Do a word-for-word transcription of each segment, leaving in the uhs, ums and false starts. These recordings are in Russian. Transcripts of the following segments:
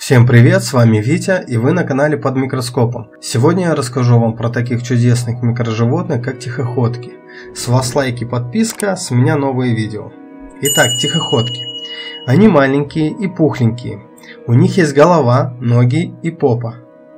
Всем привет, с вами Витя, и вы на канале Под микроскопом. Сегодня я расскажу вам про таких чудесных микроживотных, как тихоходки. С вас лайк и подписка, с меня новые видео. Итак, тихоходки. Они маленькие и пухленькие. У них есть голова, ноги и попа.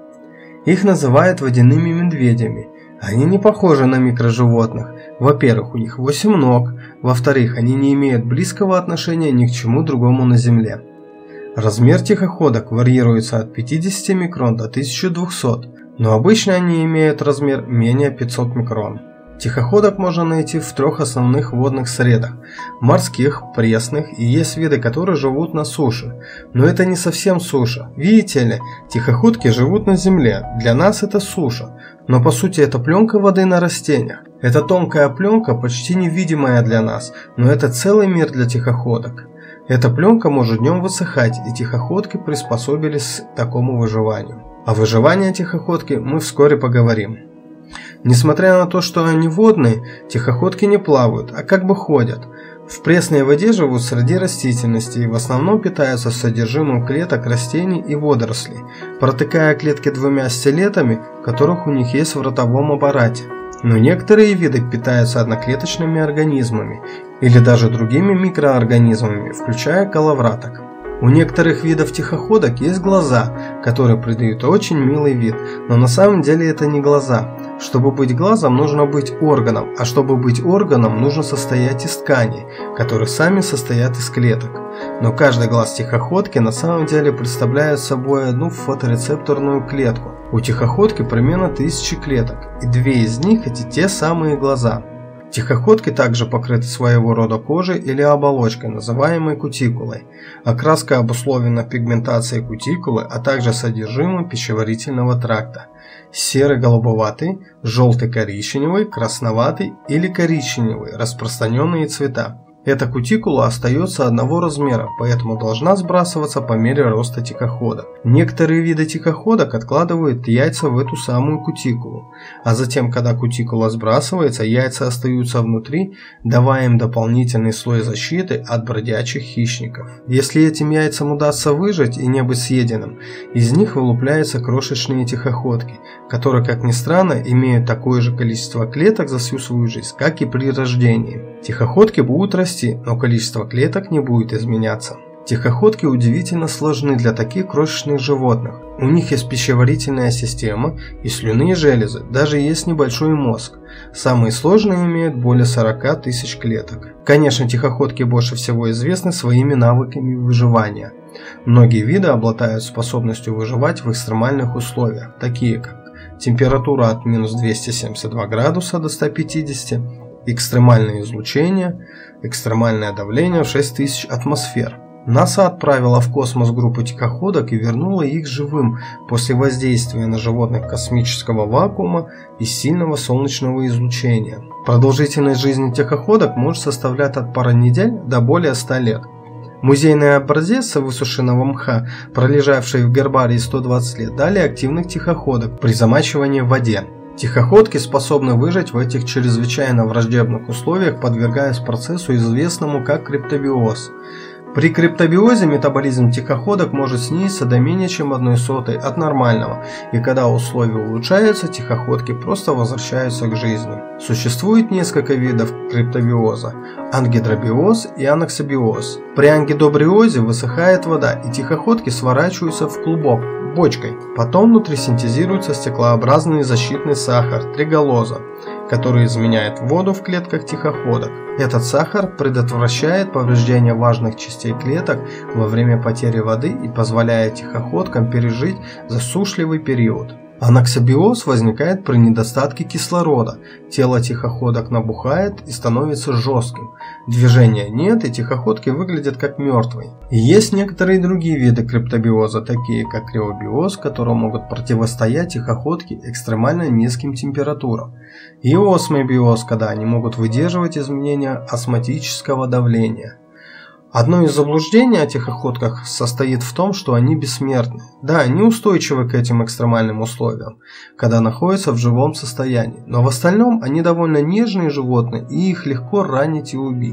Их называют водяными медведями. Они не похожи на микроживотных. Во-первых, у них восемь ног. Во-вторых, они не имеют близкого отношения ни к чему другому на Земле. Размер тихоходок варьируется от пятидесяти микрон до тысячи двухсот, но обычно они имеют размер менее пятисот микрон. Тихоходок можно найти в трех основных водных средах – морских, пресных, и есть виды, которые живут на суше. Но это не совсем суша. Видите ли, тихоходки живут на земле, для нас это суша. Но по сути это пленка воды на растениях. Эта тонкая пленка почти невидимая для нас, но это целый мир для тихоходок. Эта пленка может днем высыхать, и тихоходки приспособились к такому выживанию. О выживании тихоходки мы вскоре поговорим. Несмотря на то, что они водные, тихоходки не плавают, а как бы ходят. В пресной воде живут среди растительности и в основном питаются содержимым клеток растений и водорослей, протыкая клетки двумя стилетами, которых у них есть в ротовом аппарате. Но некоторые виды питаются одноклеточными организмами или даже другими микроорганизмами, включая коловраток. У некоторых видов тихоходок есть глаза, которые придают очень милый вид, но на самом деле это не глаза. Чтобы быть глазом, нужно быть органом, а чтобы быть органом, нужно состоять из тканей, которые сами состоят из клеток. Но каждый глаз тихоходки на самом деле представляет собой одну фоторецепторную клетку. У тихоходки примерно тысячи клеток, и две из них это те самые глаза. Тихоходки также покрыты своего рода кожей или оболочкой, называемой кутикулой. Окраска обусловлена пигментацией кутикулы, а также содержимым пищеварительного тракта. Серый-голубоватый, желтый-коричневый, красноватый или коричневый – распространенные цвета. Эта кутикула остается одного размера, поэтому должна сбрасываться по мере роста тихохода. Некоторые виды тихоходок откладывают яйца в эту самую кутикулу, а затем, когда кутикула сбрасывается, яйца остаются внутри, давая им дополнительный слой защиты от бродячих хищников. Если этим яйцам удастся выжить и не быть съеденным, из них вылупляются крошечные тихоходки, которые, как ни странно, имеют такое же количество клеток за всю свою жизнь, как и при рождении. Тихоходки будут расти, но количество клеток не будет изменяться. Тихоходки удивительно сложны для таких крошечных животных. У них есть пищеварительная система и слюнные железы, даже есть небольшой мозг. Самые сложные имеют более сорока тысяч клеток. Конечно, тихоходки больше всего известны своими навыками выживания. Многие виды обладают способностью выживать в экстремальных условиях, такие как температура от минус двухсот семидесяти двух градусов до ста пятидесяти, экстремальное излучение, экстремальное давление в шесть тысяч атмосфер. НАСА отправила в космос группу тихоходок и вернула их живым после воздействия на животных космического вакуума и сильного солнечного излучения. Продолжительность жизни тихоходок может составлять от пары недель до более ста лет. Музейный образец высушенного мха, пролежавший в гербарии сто двадцать лет, дали активных тихоходок при замачивании в воде. Тихоходки способны выжить в этих чрезвычайно враждебных условиях, подвергаясь процессу, известному как криптобиоз. При криптобиозе метаболизм тихоходок может снизиться до менее чем одной сотой от нормального, и когда условия улучшаются, тихоходки просто возвращаются к жизни. Существует несколько видов криптобиоза – ангидробиоз и анаксобиоз. При ангидробиозе высыхает вода, и тихоходки сворачиваются в клубок бочкой. Потом внутри синтезируется стеклообразный защитный сахар – триголоза, который изменяет воду в клетках тихоходок. Этот сахар предотвращает повреждение важных частей клеток во время потери воды и позволяет тихоходкам пережить засушливый период. Анаксобиоз возникает при недостатке кислорода. Тело тихоходок набухает и становится жестким. Движения нет, и тихоходки выглядят как мертвые. И есть некоторые другие виды криптобиоза, такие как криобиоз, которые могут противостоять тихоходке экстремально низким температурам. И осмобиоз, когда они могут выдерживать изменения осмотического давления. Одно из заблуждений о тихоходках состоит в том, что они бессмертны. Да, они устойчивы к этим экстремальным условиям, когда находятся в живом состоянии, но в остальном они довольно нежные животные, и их легко ранить и убить.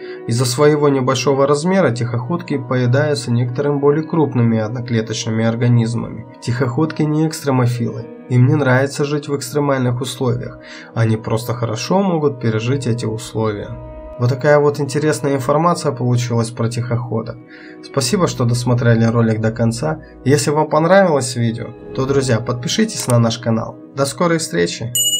Из-за своего небольшого размера тихоходки поедаются некоторыми более крупными одноклеточными организмами. Тихоходки не экстремофилы. Им не нравится жить в экстремальных условиях. Они просто хорошо могут пережить эти условия. Вот такая вот интересная информация получилась про тихоходок. Спасибо, что досмотрели ролик до конца. Если вам понравилось видео, то, друзья, подпишитесь на наш канал. До скорой встречи!